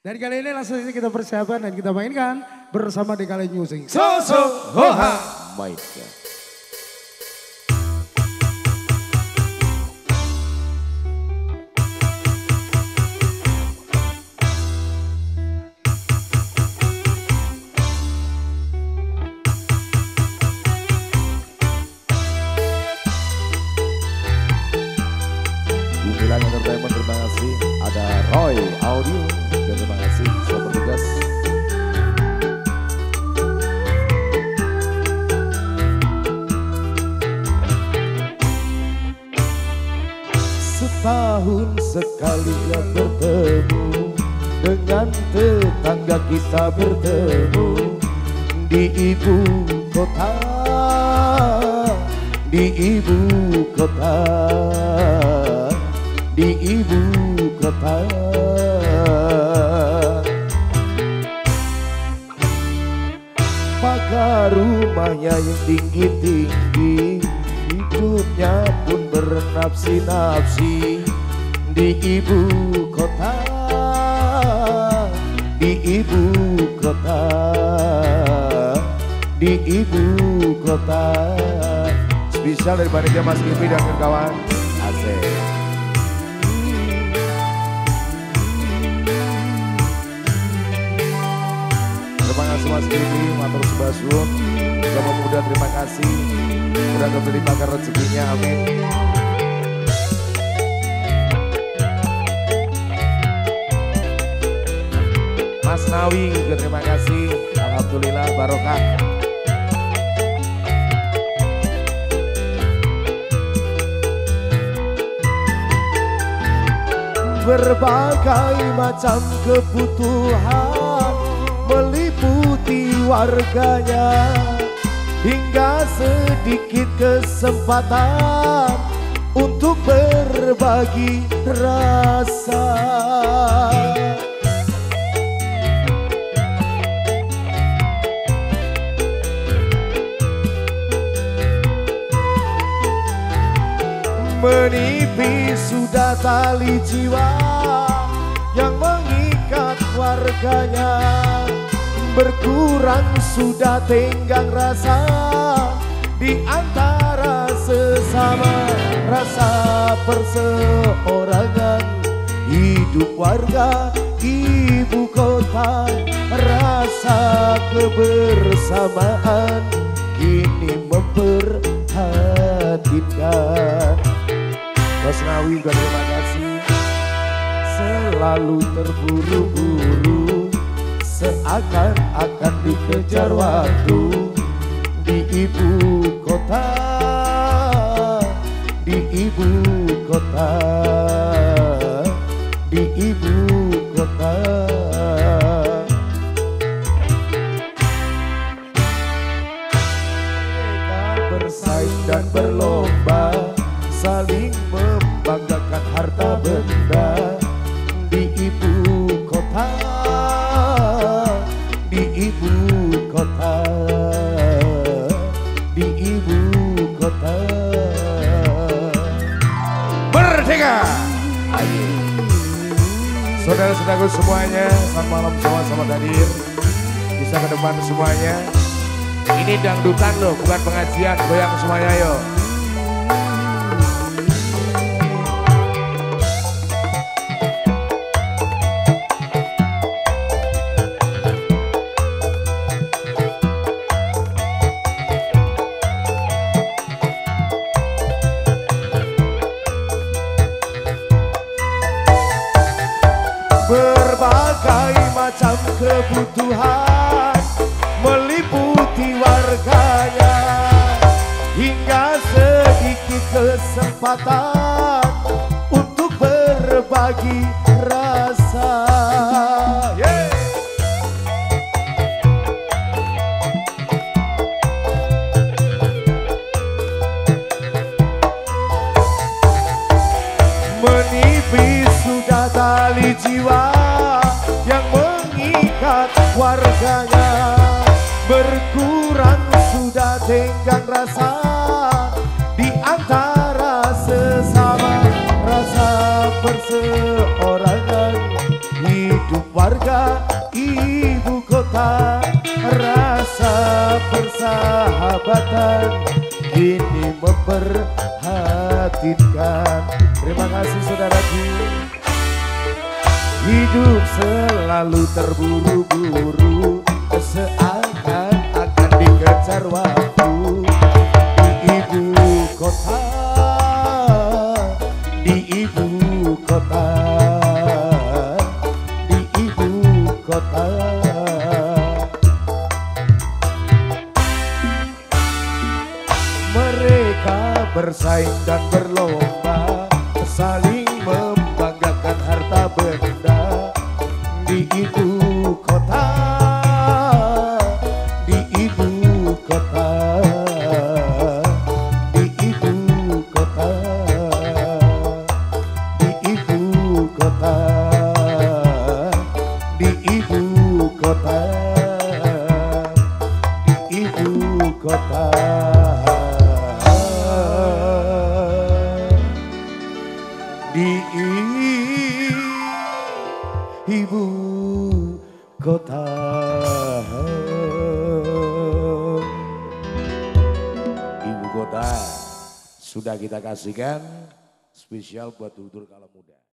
Dan kali ini langsung ini kita persiapan dan kita mainkan bersama DKL Music. So Hoha. Baiknya. Gumbilan Entertainment, terima kasih. Ada Roy Audio, terima kasih. Selamat bertugas. Setahun sekali ya bertemu, dengan tetangga kita bertemu di ibu kota, di ibu kota, di ibu kota. Pagar rumahnya yang tinggi-tinggi, hidupnya pun bernapsi-napsi di ibu kota, di ibu kota, di ibu kota. Spesial dari panitia Mas Kimi dan kawan-kawan. Asik. Terima kasih Mas Kimi, matur subasuun. Sama muda terima kasih. Sudah diberikan rezekinya, amin. Mas Nawi juga terima kasih. Alhamdulillah barokah. Berbagai macam kebutuhan meliputi warganya, hingga sedikit kesempatan untuk berbagi rasa. Menipis sudah tali jiwa yang mengikat warganya, berkurang sudah tenggang rasa di antara sesama, rasa perseorangan hidup warga ibu kota, rasa kebersamaan kini memperhatikan. Mas Nawi juga terima kasih. Selalu terburu-buru, seakan-akan dikejar waktu di ibu kota, di ibu kota, di ibu kota. Mereka bersaing dan berlomba, saling membanggakan harta benda di ibu kota, di ibu kota, di ibu kota. Merdeka! Ayo. Saudara-saudaraku semuanya, selamat malam semua, selamat hadir. Bisa ke depan semuanya. Ini dangdutan loh, bukan pengajian. Goyang semuanya yuk. Berbagai macam kebutuhan meliputi warganya, hingga sedikit kesempatan untuk berbagi rasa. Yeah. Menipis sudah tali jiwa yang mengikat warganya, berkurang sudah tenggang rasa di antara sesama, rasa perseorangan hidup warga ibu kota, rasa persahabatan kini memperhatikan. Terima kasih saudaraku. Hidup selalu terburu-buru, seakan-akan dikejar waktu. Di ibu kota, di ibu kota, di ibu kota. Mereka bersaing dan berlomba, saling membanggakan harta benda. Di ibu kota, di ibu kota, di ibu kota, di ibu kota, di ibu kota, di ibu kota. Di ibu kota. Ibu kota sudah kita kasihkan spesial buat dulur kalau muda.